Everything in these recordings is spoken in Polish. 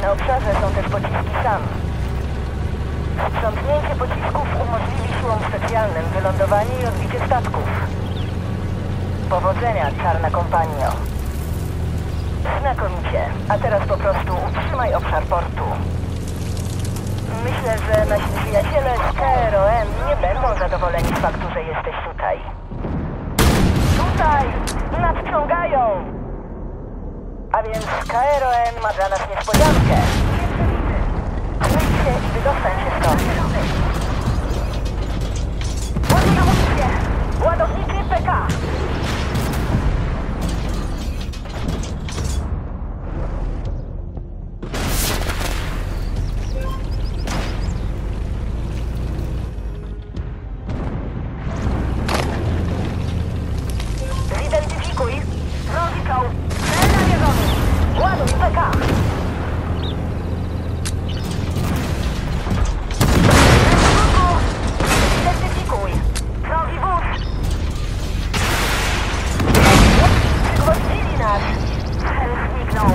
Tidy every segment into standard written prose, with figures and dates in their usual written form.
Na obszarze są też pociski SAM. Sprzątnięcie pocisków umożliwi siłom specjalnym wylądowanie i odbicie statków. Powodzenia, czarna kompanio. Znakomicie. A teraz po prostu utrzymaj obszar portu. Myślę, że nasi przyjaciele z KROM nie będą zadowoleni z faktu, że jesteś tutaj. Tutaj! Nadciągają! A więc KROM ma dla nas niespodziankę. Kryj się i wydostań się stąd. Ładuj amunicję! Ładowniczy PK! Zidentyfikuj! Wrogi czołg! Cel namierzony! Ładuj PK! Zidentyfikuj! Wrogi wóz! Przygwoździli nas! Cel zniknął!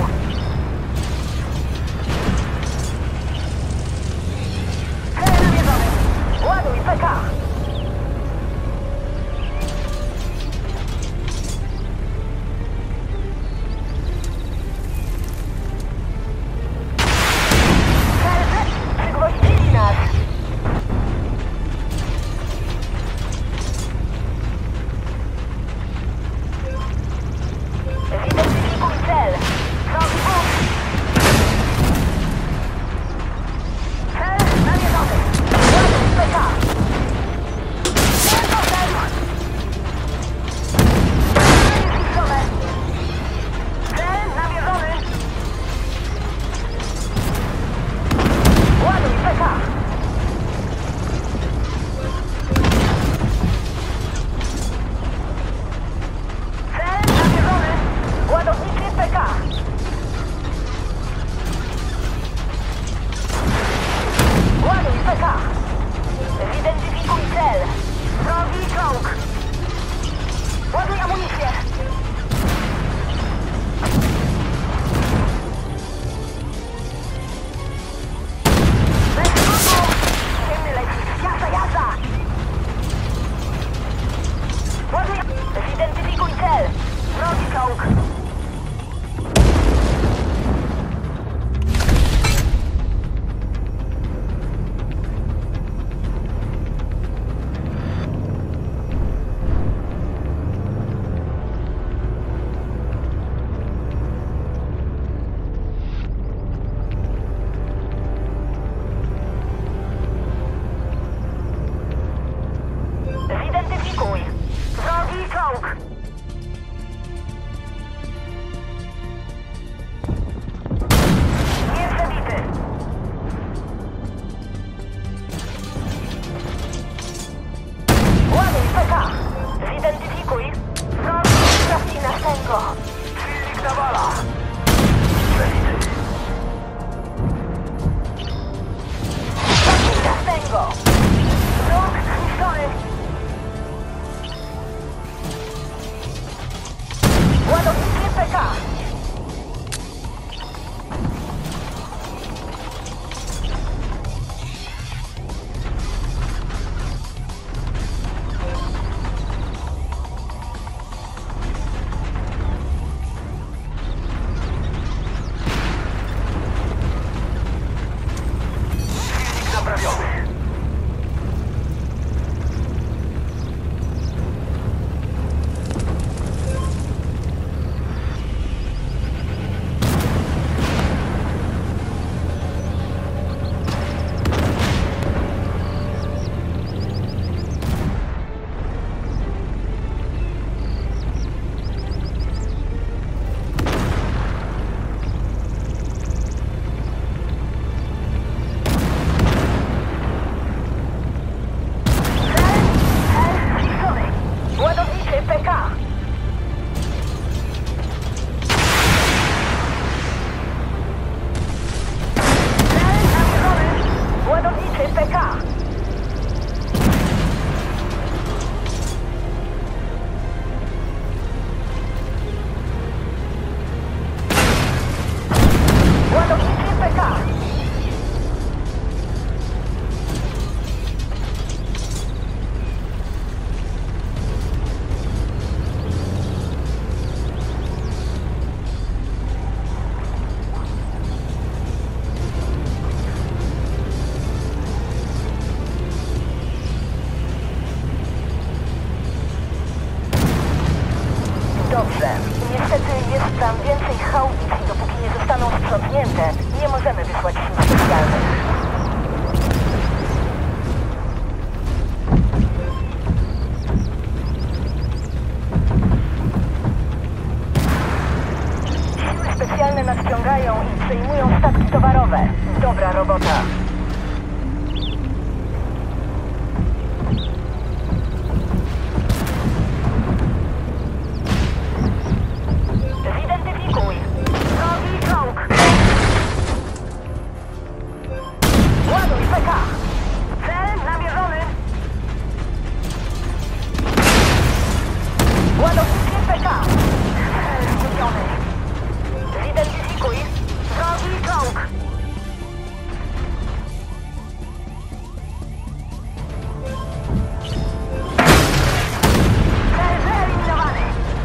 Cel namierzony! Ładuj PK! Przygwoździli nas! Zidentyfikuj cel! Wrogi wóz! Cel namierzony! Ładuj PK! amunicji, dopóki nie zostaną sprzątnięte, nie możemy wysłać sił specjalnych. Siły specjalne nadciągają i przejmują statki towarowe. Dobra robota. Zidentyfikuj. Wrogi czołg. Ładuj PK. Cel namierzony. Ładowniczy PK. Cel zgubiony. Zidentyfikuj. Wrogi czołg. Cel wyeliminowany.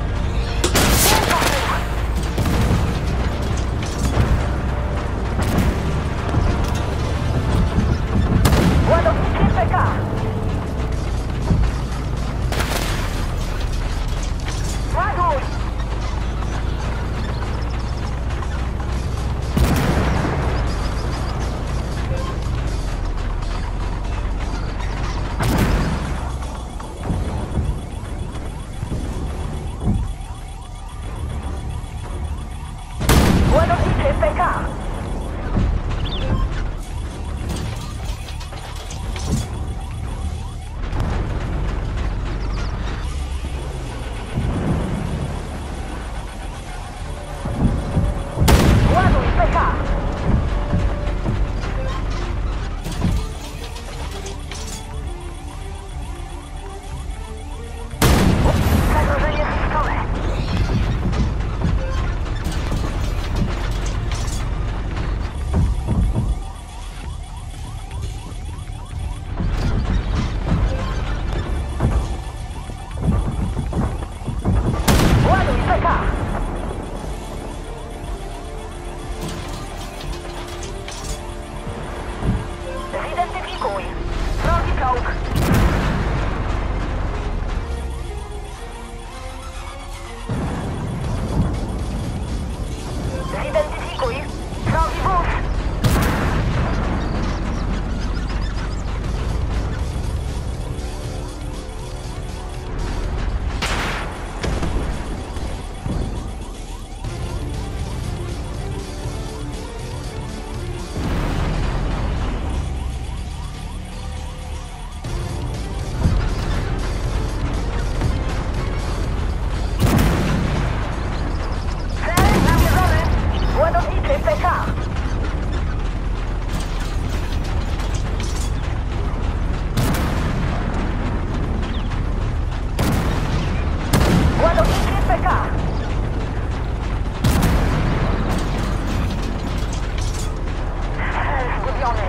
Ładowniczy PK. Ładuj. Ładowniczy PK. Ładuj PK. Zagrożenie zniszczone. Ładuj PK. Zidentyfikuj. Wrogi czołg. Zidentyfikuj. Wrogi wóz. Cel namierzony. Ładowniczy PK. Ładowniczy PK. Cel zgubiony.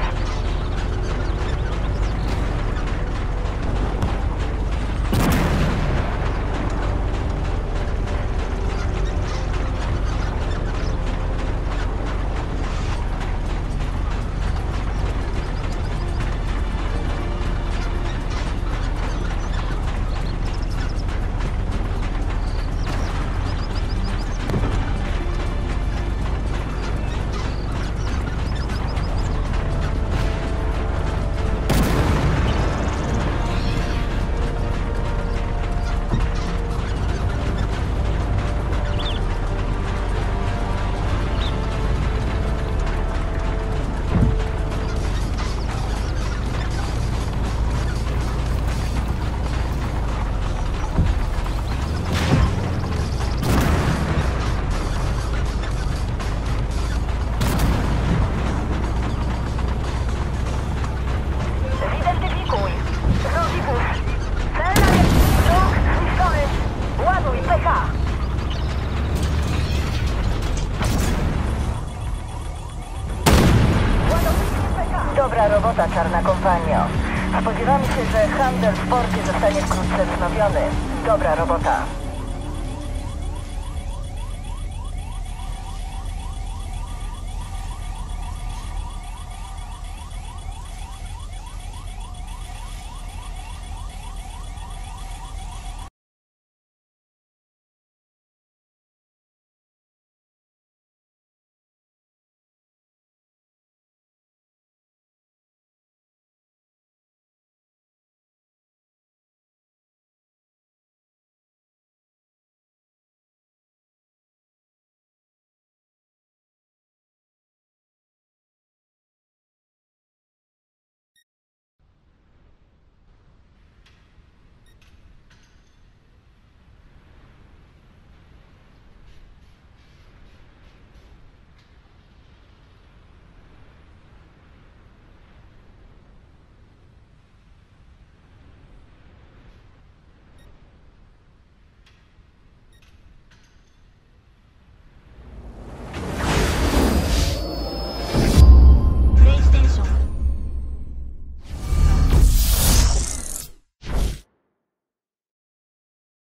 Zidentyfikuj. Wrogi wóz. Cel namierzony. Czołg zniszczony. Ładuj PK. Ładowniczy PK. Dobra robota, czarna kompanio. Spodziewamy się, że handel w porcie zostanie wkrótce wznowiony. Dobra robota.